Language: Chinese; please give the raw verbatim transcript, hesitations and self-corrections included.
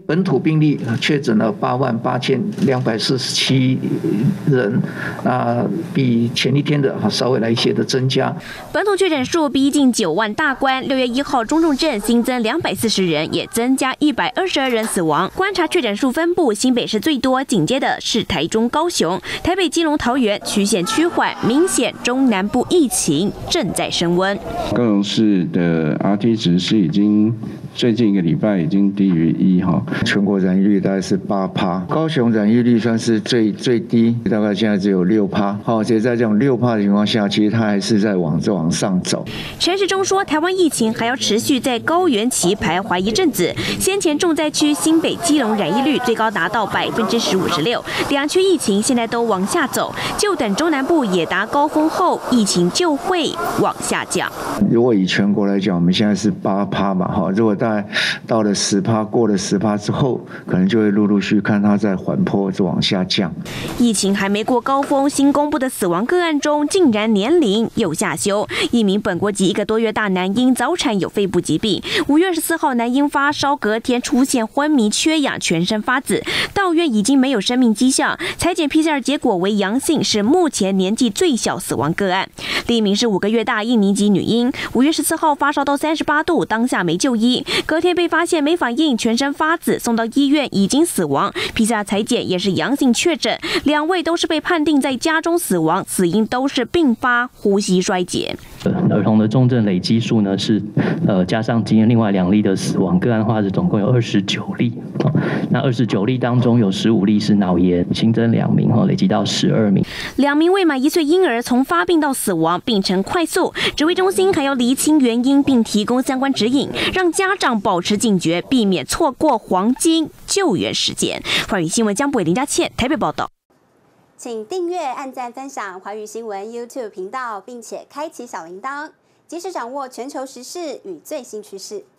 本土病例确诊了八万八千两百四十七人，那比前一天的稍微来一些的增加。 本土确诊数逼近九万大关，六月一号中重症新增两百四十人，也增加一百二十二人死亡。观察确诊数分布，新北市最多，紧接的是台中、高雄、台北、基隆、桃园曲线趋缓，明显中南部疫情正在升温。 高雄市的 R T 值是已经最近一个礼拜已经低于一哈， 全国染疫率大概是八趴，高雄染疫率算是最最低，大概现在只有六趴。好，而且在这种六趴的情况下，其实它还是在往这往上走。 陈时中说，台湾疫情还要持续在高原期徘徊一阵子。先前重灾区新北、基隆染疫率最高达到百分之十五十六，两区疫情现在都往下走，就等中南部也达高峰后，疫情就会往下降。 如果以全国来讲，我们现在是八趴嘛，哈，如果大概到了十趴，过了十趴之后，可能就会陆陆续看它在缓坡就往下降。 疫情还没过高峰，新公布的死亡个案中，竟然年龄又下修。一名本国籍一个多月大男婴早产有肺部疾病，五月二十四号男婴发烧，隔天出现昏迷、缺氧、全身发紫，到院已经没有生命迹象，采检 P C R 结果为阳性，是目前年纪最小死亡个案。另一名是五个月大印尼籍女婴，五月十四号发烧到三十八度，当下没就医，隔天被发现没反应，全身发紫，送到医院已经死亡 ，P C R 采检也是阳性确诊，两位都是被判定在家中死亡，死因都是并发呼吸衰竭。 儿童的重症累积数呢是，呃加上今天另外两例的死亡个案的话，是总共有二十九例。哦、那二十九例当中有十五例是脑炎，新增两名哦，累积到十二名。 两名未满一岁婴儿从发病到死亡，病程快速，指挥中心还要厘清原因，并提供相关指引，让家长保持警觉，避免错过黄金救援时间。华语新闻江博伟、林佳倩台北报道。 请订阅、按赞、分享华语新闻 YouTube 频道，并且开启小铃铛，及时掌握全球时事与最新趋势。